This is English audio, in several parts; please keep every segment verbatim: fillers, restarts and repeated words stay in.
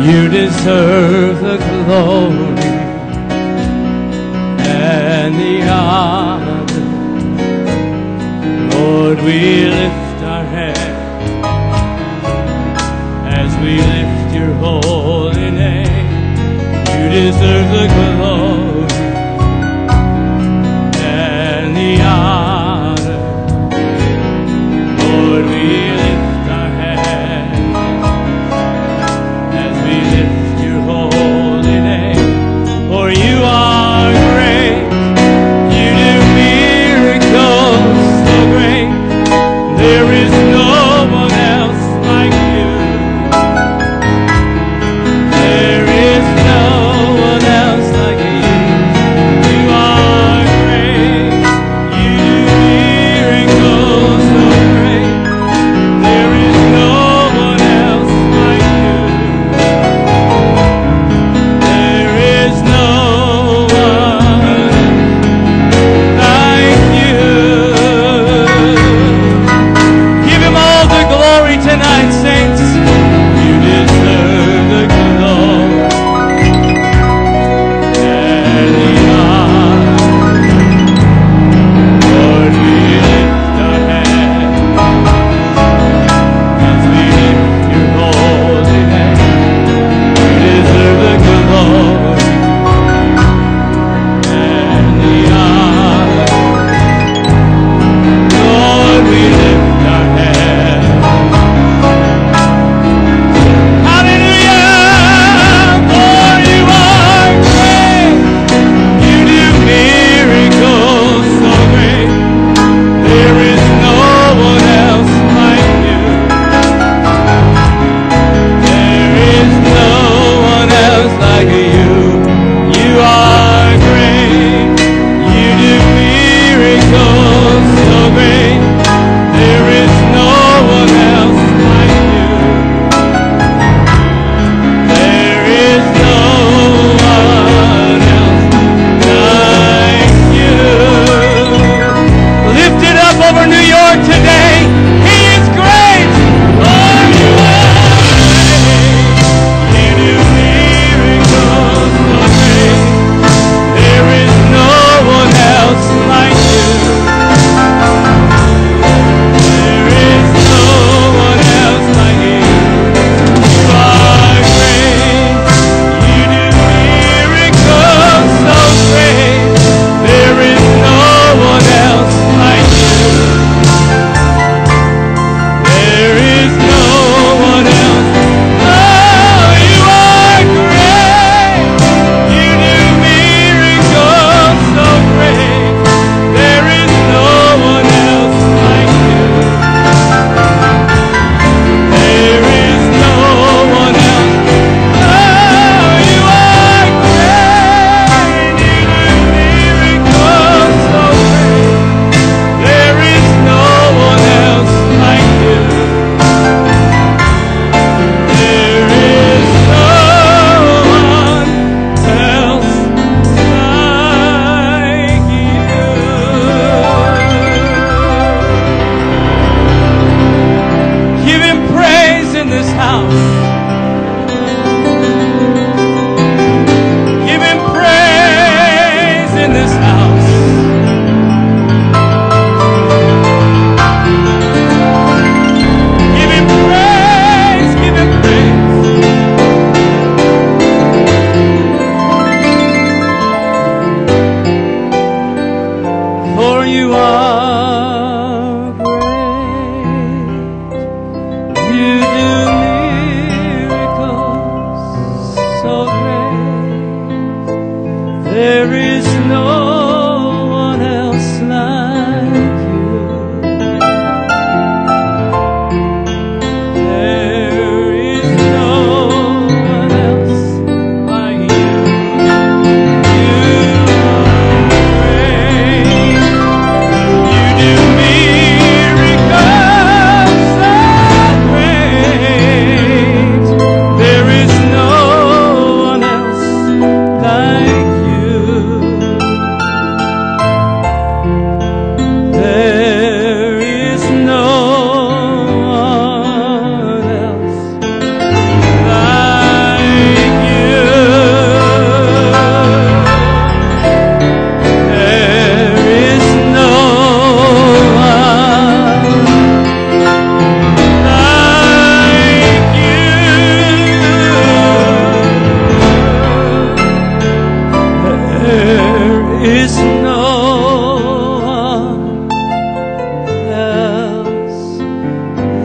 You deserve the glory and the honor. Lord, we lift our hands as we lift your holy name. You deserve the glory and the honor. Lord, we lift our hands as we lift your holy name. For you are great, you do miracles so great. There is no one else like you. There is no one else like you.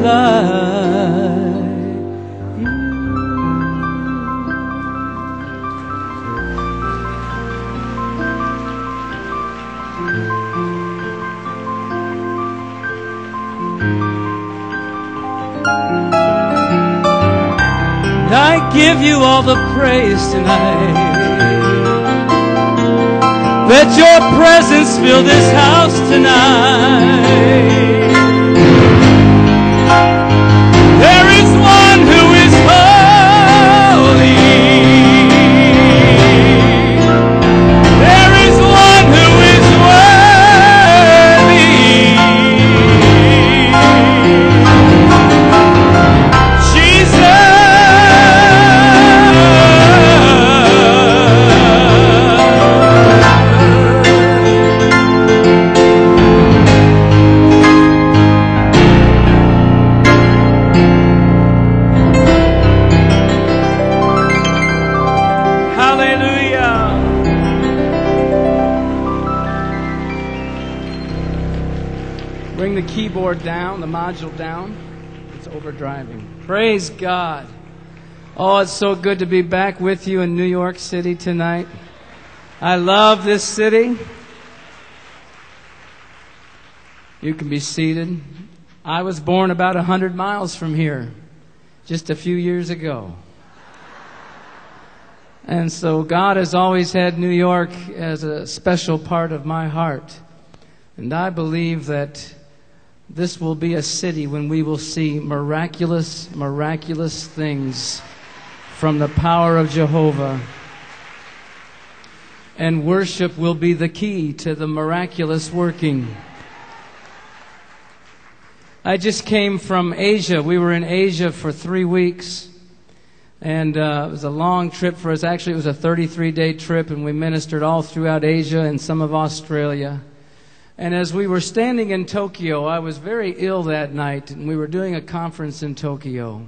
I give you all the praise tonight. Let your presence fill this house tonight. There is one who is holy. There is one who is worthy. Jesus. Keyboard down, the module down. It's overdriving. Praise God. Oh, it's so good to be back with you in New York City tonight. I love this city. You can be seated. I was born about a hundred miles from here just a few years ago. And so God has always had New York as a special part of my heart. And I believe that this will be a city when we will see miraculous, miraculous things from the power of Jehovah. And worship will be the key to the miraculous working. I just came from Asia. We were in Asia for three weeks. And uh, it was a long trip for us. Actually, it was a thirty-three day trip, and we ministered all throughout Asia and some of Australia. And as we were standing in Tokyo, I was very ill that night, and we were doing a conference in Tokyo.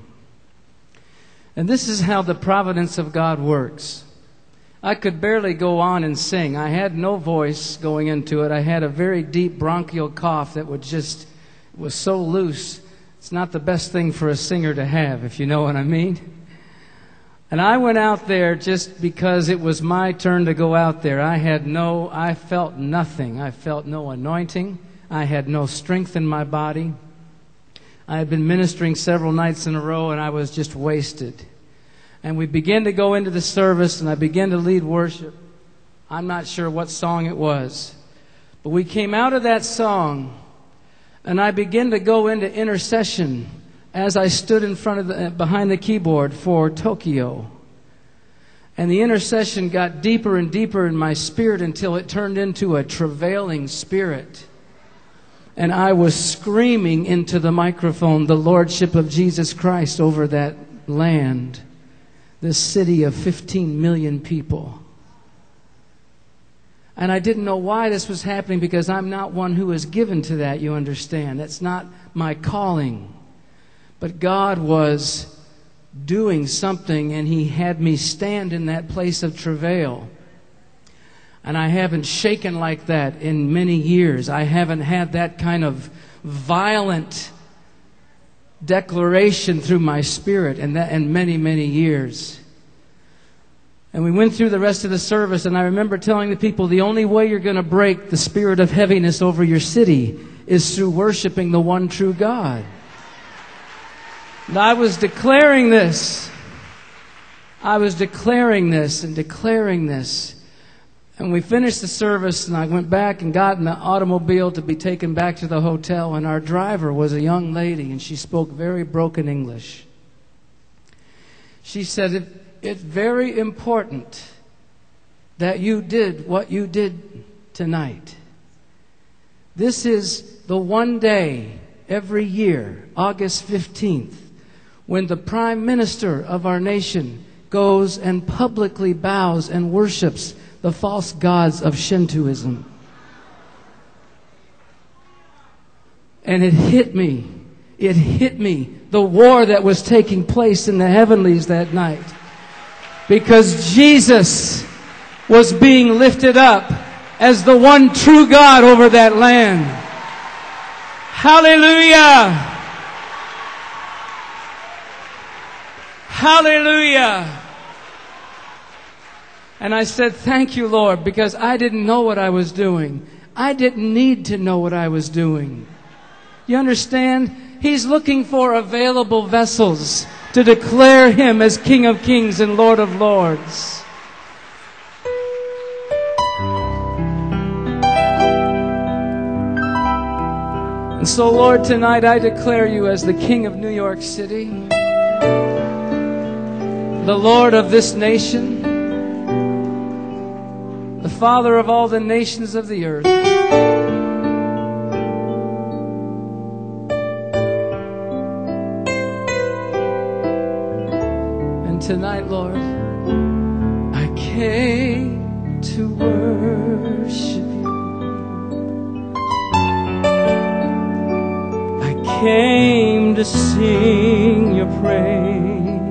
And this is how the providence of God works. I could barely go on and sing. I had no voice going into it. I had a very deep bronchial cough that would just, was so loose. It's not the best thing for a singer to have, if you know what I mean. And I went out there just because it was my turn to go out there. I had no, I felt nothing. I felt no anointing. I had no strength in my body. I had been ministering several nights in a row, and I was just wasted. And we began to go into the service, and I began to lead worship. I'm not sure what song it was. But we came out of that song, and I began to go into intercession as I stood in front of the, behind the keyboard for Tokyo. And the intercession got deeper and deeper in my spirit until it turned into a travailing spirit. And I was screaming into the microphone the Lordship of Jesus Christ over that land, this city of fifteen million people. And I didn't know why this was happening, because I'm not one who is given to that, you understand. That's not my calling. But God was doing something, and He had me stand in that place of travail. And I haven't shaken like that in many years. I haven't had that kind of violent declaration through my spirit in, that, in many, many years. And we went through the rest of the service, and I remember telling the people, the only way you're going to break the spirit of heaviness over your city is through worshiping the one true God. And I was declaring this. I was declaring this and declaring this. And we finished the service, and I went back and got in the automobile to be taken back to the hotel, and our driver was a young lady, and she spoke very broken English. She said, it, it's very important that you did what you did tonight. This is the one day every year, August fifteenth, when the Prime Minister of our nation goes and publicly bows and worships the false gods of Shintoism. And it hit me. It hit me. The war that was taking place in the heavenlies that night. Because Jesus was being lifted up as the one true God over that land. Hallelujah! Hallelujah. And I said, thank you, Lord, because I didn't know what I was doing. I didn't need to know what I was doing. You understand? He's looking for available vessels to declare Him as King of Kings and Lord of Lords. And so, Lord, tonight I declare You as the King of New York City, the Lord of this nation, the Father of all the nations of the earth. And tonight, Lord, I came to worship You. I came to sing Your praise.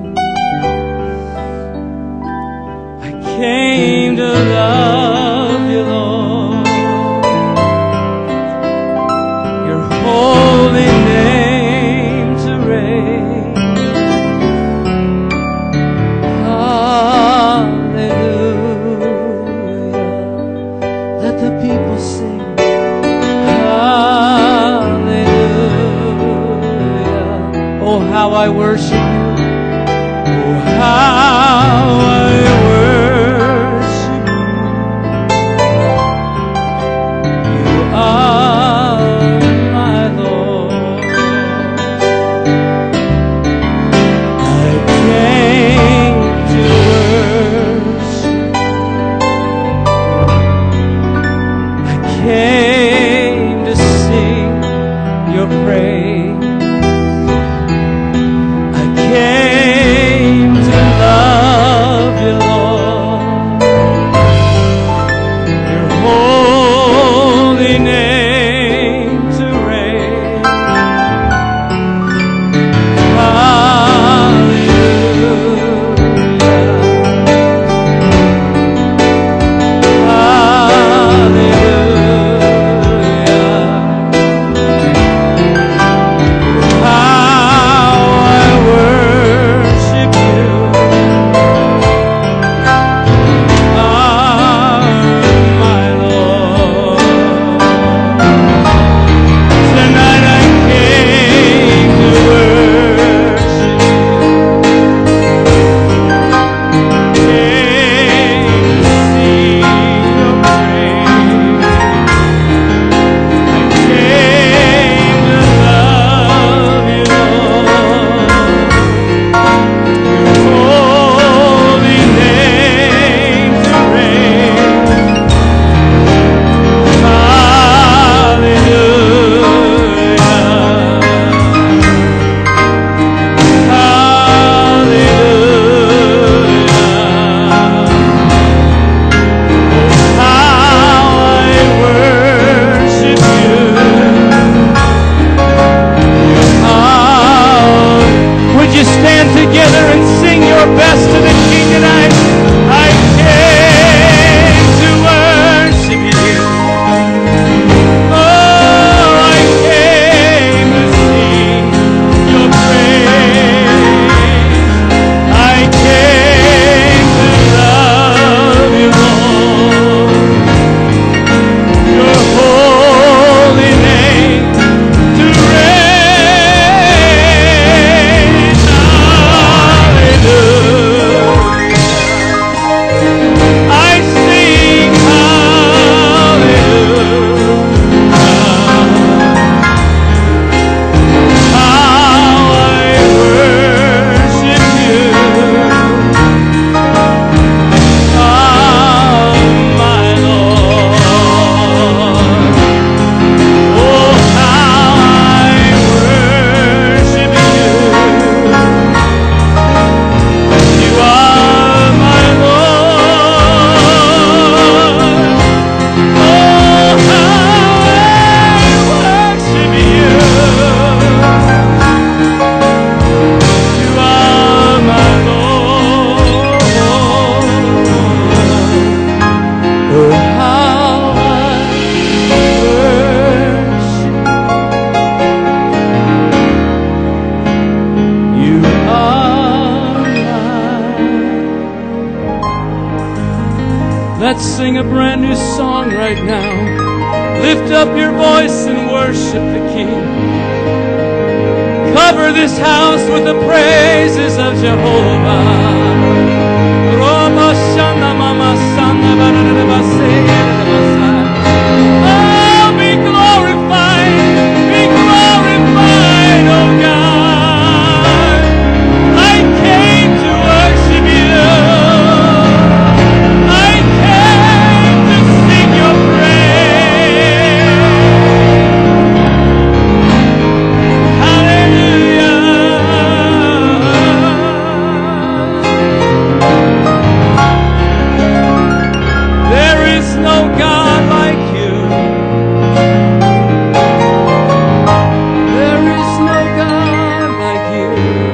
I came to love You, Lord. Your holy name to raise. Hallelujah. Let the people sing. Hallelujah. Oh, how I worship You. Oh, how I worship You. You are my Lord. I came to worship. I came to sing Your praise. I came to love You, Lord. Your holy name to raise. Hallelujah. How I worship You. Ah, my Lord. Tonight I came to worship You. Came to sing Your praise. I came to love You, Lord. Your holy name to raise. Would you stand together and sing your best to the King tonight? I came to worship You. Oh, I came to sing Your praise. I came to love You, Lord. Your holy name to raise. Hallelujah. Let's sing a brand new song right now. Lift up your voice and worship the King. Cover this house with the praises of Jehovah. Oh, be glorified, be glorified, oh God. I came to worship you. I came to sing your praise. Hallelujah. There is no God like you. There is no God like you.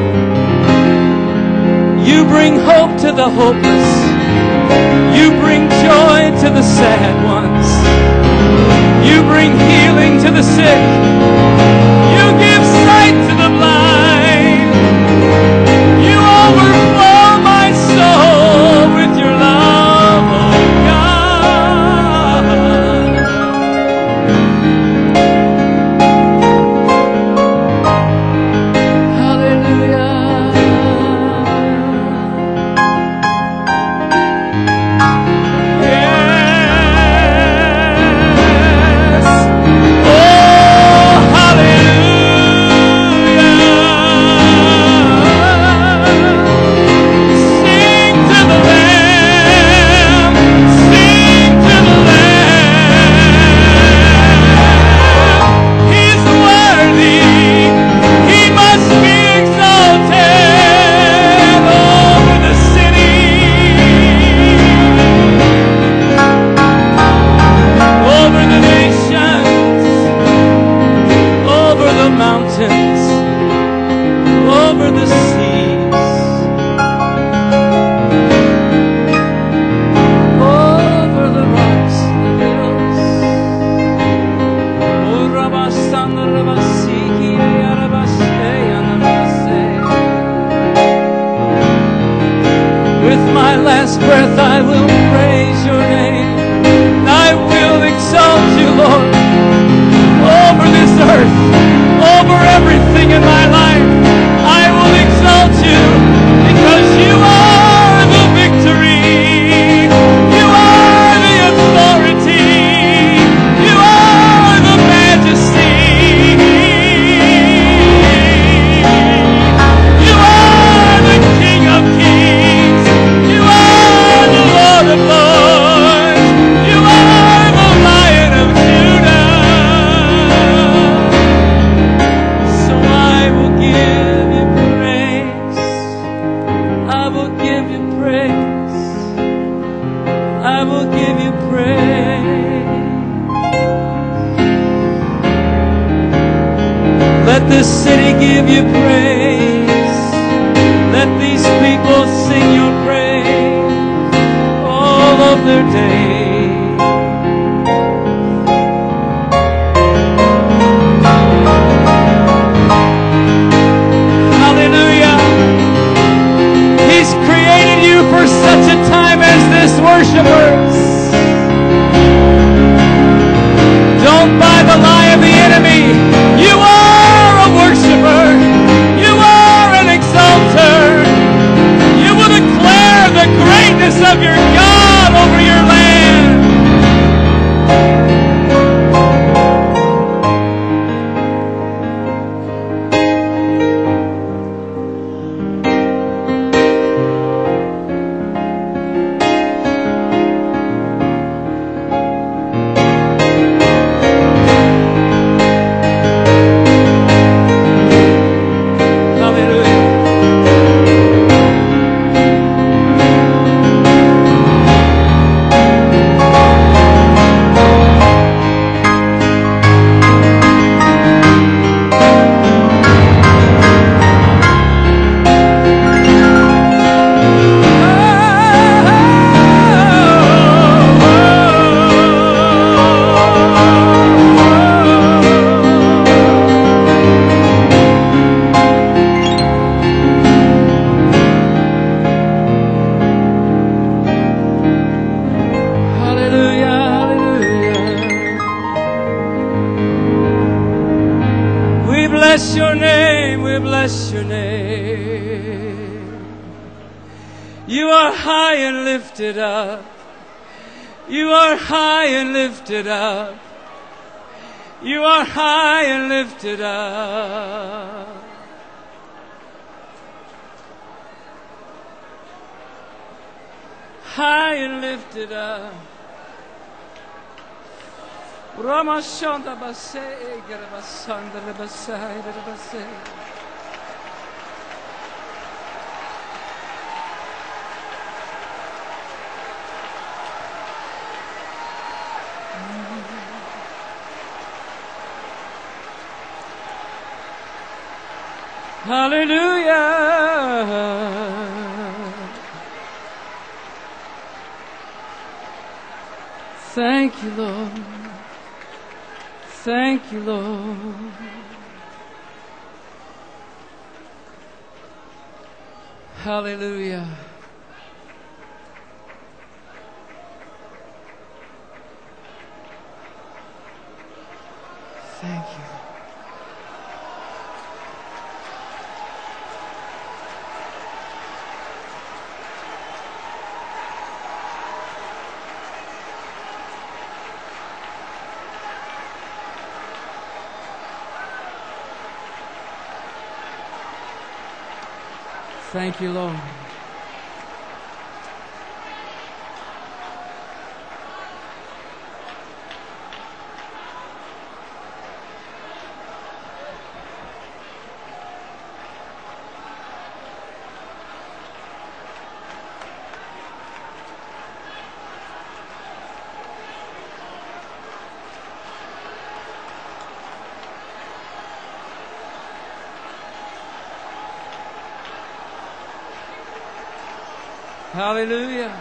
You bring hope to the hopeless. You bring joy to the sad ones. You bring healing to the sick. You give sight to the blind. You overflow my soul with your love, oh God. You are high and lifted up. You are high and lifted up. You are high and lifted up. High and lifted up. Ramashanda Basay, Garabasanda Basay, Basay. Hallelujah. Thank you, Lord. Thank you, Lord. Hallelujah. Thank you. Thank you, Lord. Hallelujah.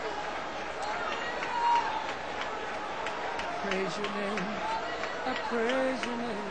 Praise your name. I praise your name.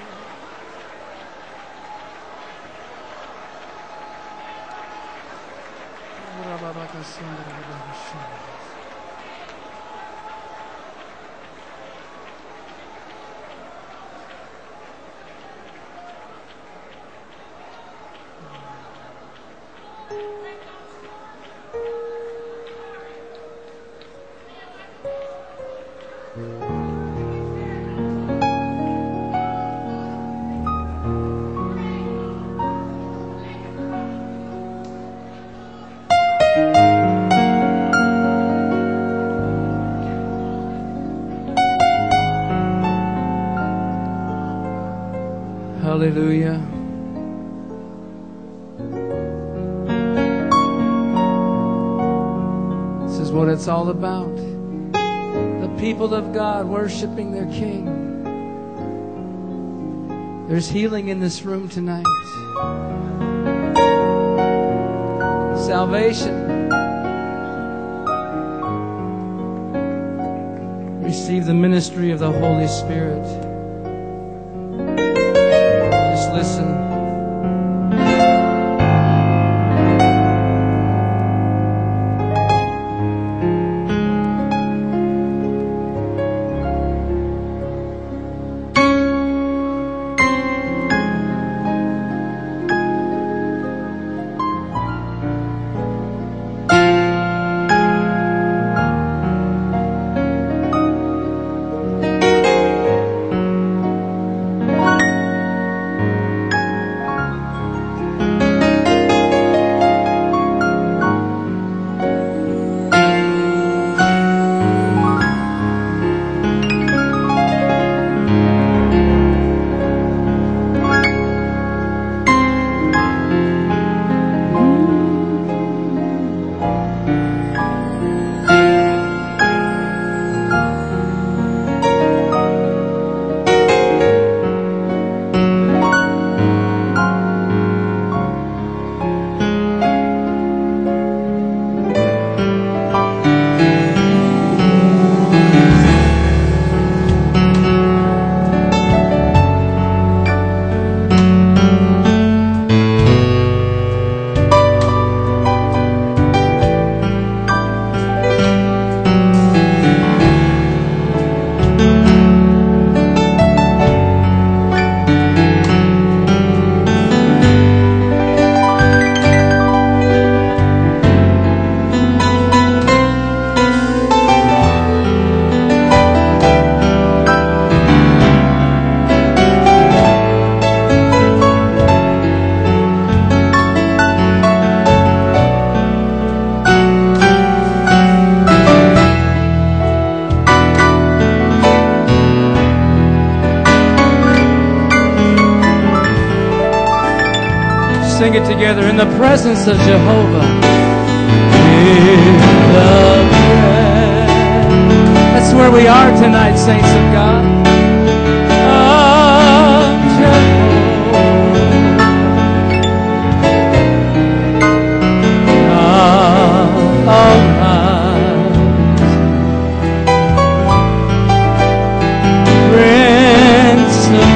Hallelujah. This is what it's all about. The people of God worshiping their King. There's healing in this room tonight. Salvation. Receive the ministry of the Holy Spirit. Just listen. sing it together. In the presence of Jehovah. In the presence. That's where we are tonight, saints of God. Of Jehovah. Of Almighty. Prince of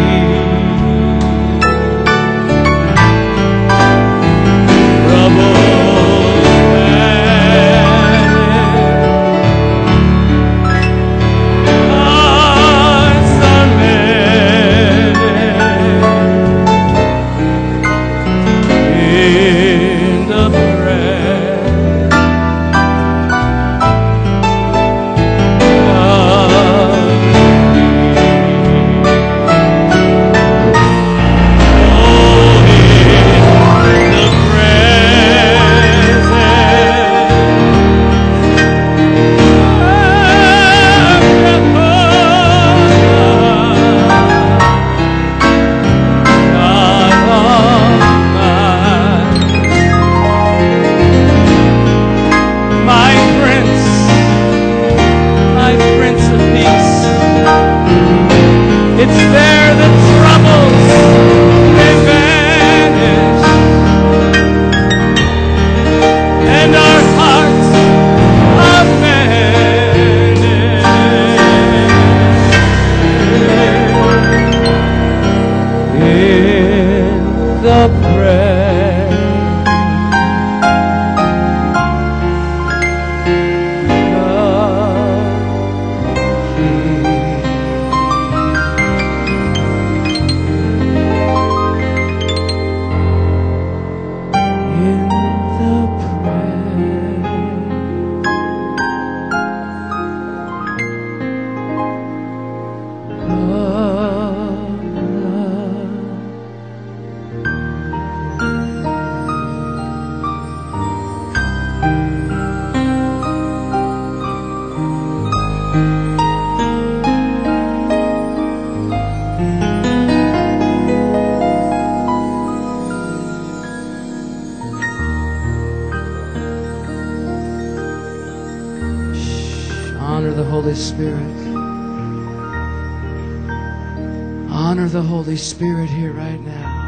Holy Spirit here right now.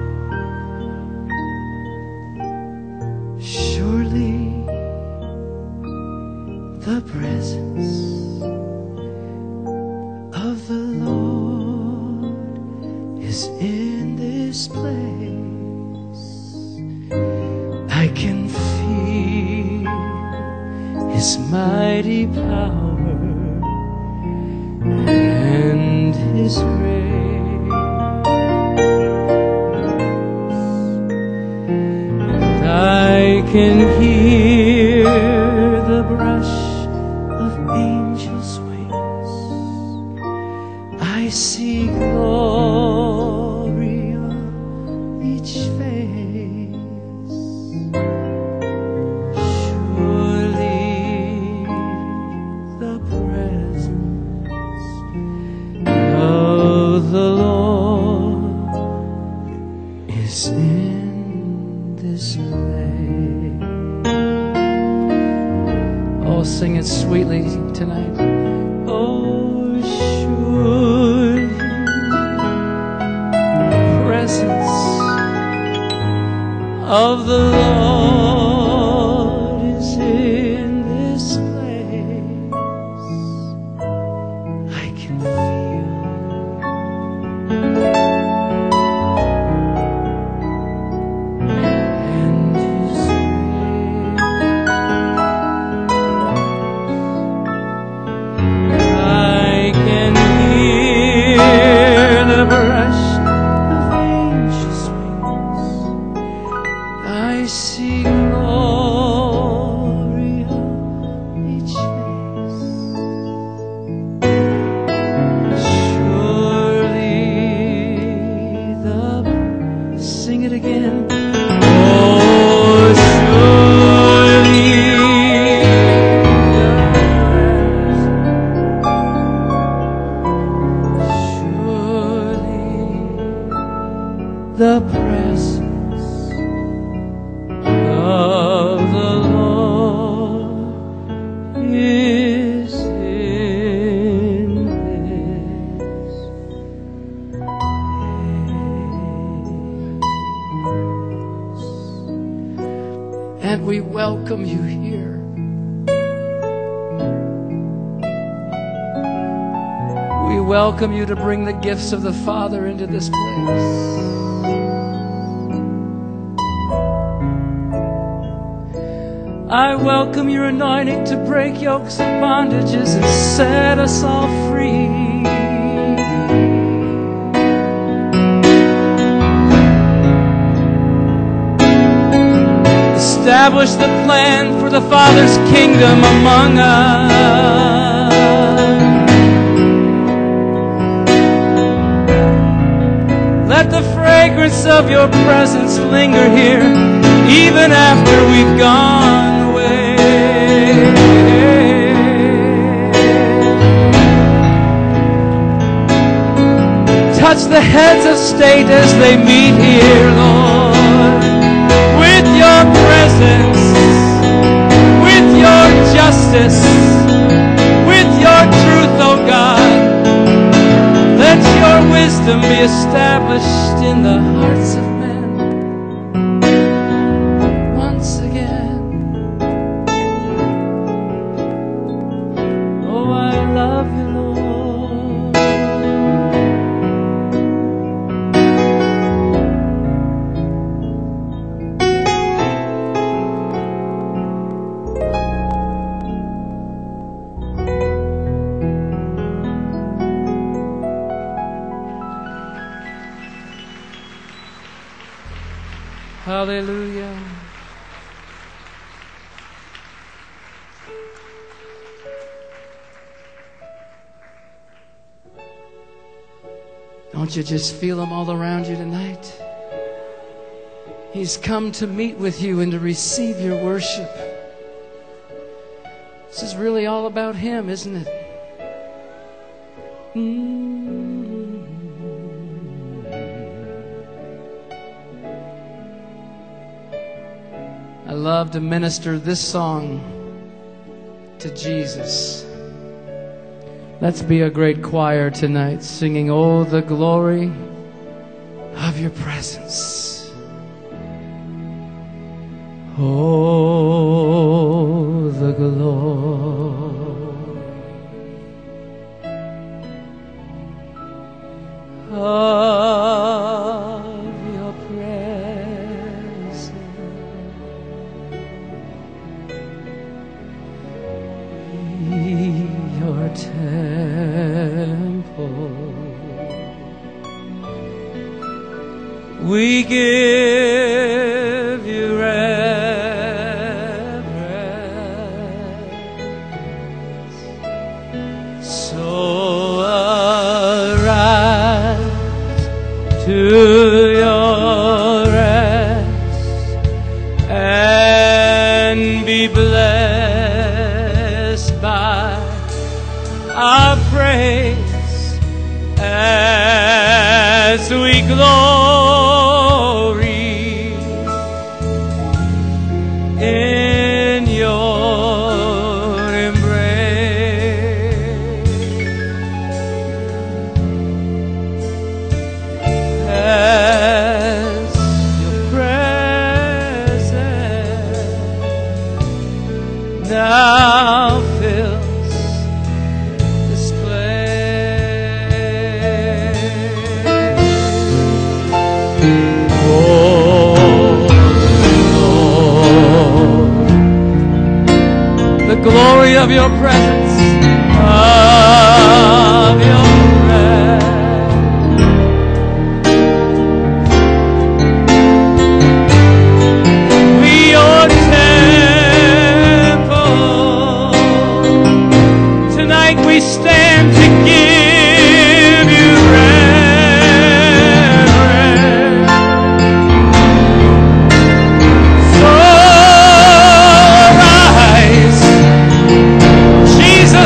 Surely the presence of the Lord is in this place. I can feel His mighty power and His grace. I can hear the brush of angels' wings. I see glory on each face. Surely the presence of the Lord is in this place. Oh, sing it sweetly tonight. Oh, surely the presence of the Lord is in this place. I can feel and His I can hear the brush of angels' wings. I see glory on each face. Surely the sing it again. Oh, surely the presence And we welcome you here. We welcome you to bring the gifts of the Father into this place. I welcome your anointing to break yokes and bondages and set us all free. Establish the plan for the Father's kingdom among us. Let the fragrance of your presence linger here even after we've gone away. Touch the heads of state as they meet here, Lord, with your presence, with your justice, with your truth, oh God. Let your wisdom be established in the hearts of men once again. Oh, I love you, Lord. Hallelujah. Don't you just feel Him all around you tonight? He's come to meet with you and to receive your worship. This is really all about Him, isn't it? Mm. I love to minister this song to Jesus. Let's be a great choir tonight, singing, "Oh, the glory of your presence. Oh, the glory of your presence. Your temple. We give you reverence. So arise to your rest and be blessed by our praise as we glory in your embrace. As your presence now fills the glory of your presence, of your presence. We your temple. Tonight we stand to give you reverence. So rise, Jesus.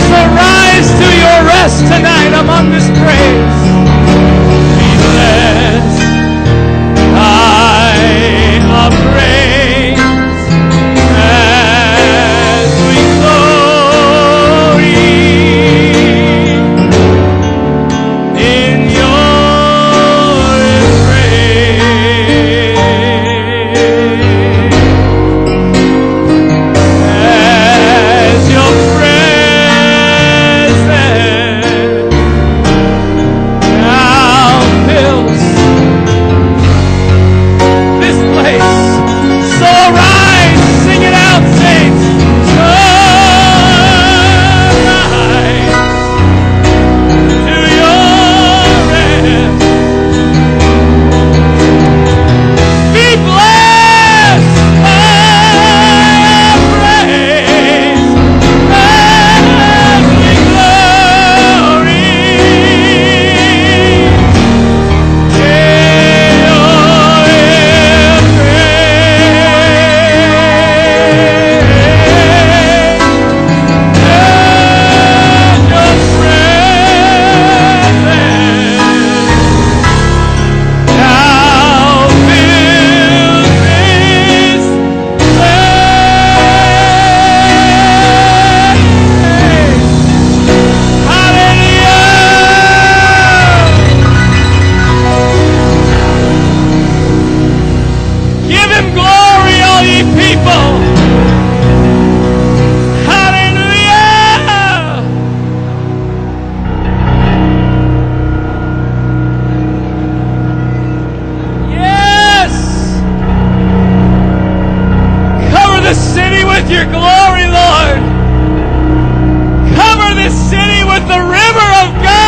city with your glory, Lord. Cover this city with the river of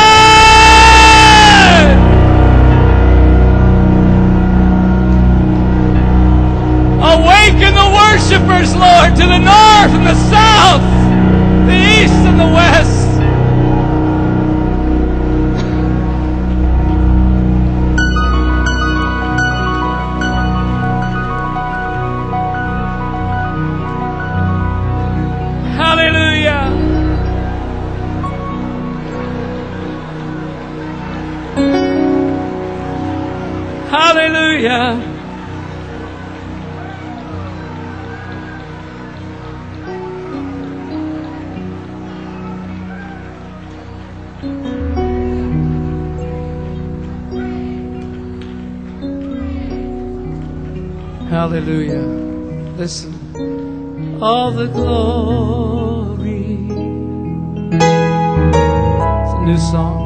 God. Awaken the worshipers, Lord, to the north and the south, the east and the west. Hallelujah. Hallelujah. Hallelujah. Listen. All the glory. It's a new song.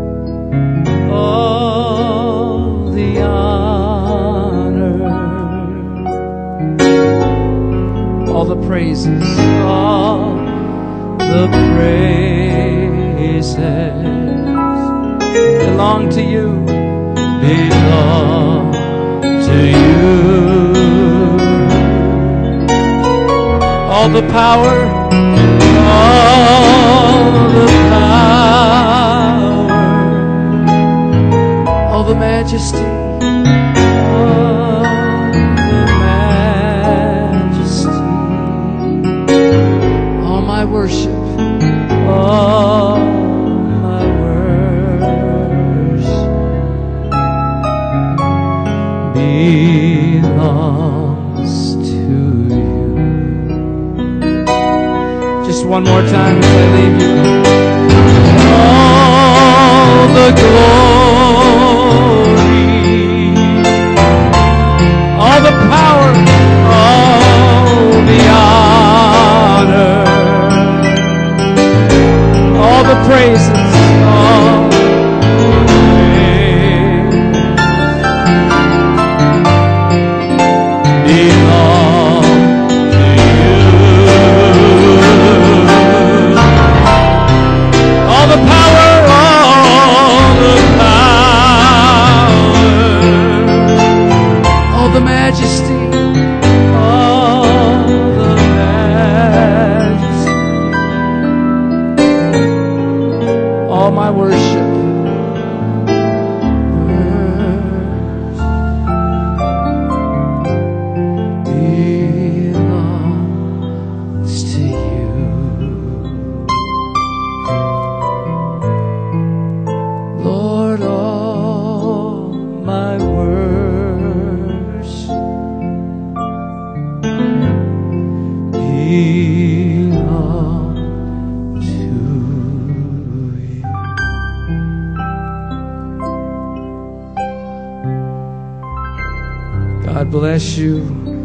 All the honor. All the praises. All the praises belong to you. Belong to you. All the power, all the power, all the majesty, all the majesty, all my worship, all my worship belongs to you. Just one more time as I leave you. All the glory, all the power, all the honor, all the praises, all the praise belong to you. All the power, all the power, all the majesty, all the majesty, all my worship belongs to you. Lord, all my worship belong to you. God bless you.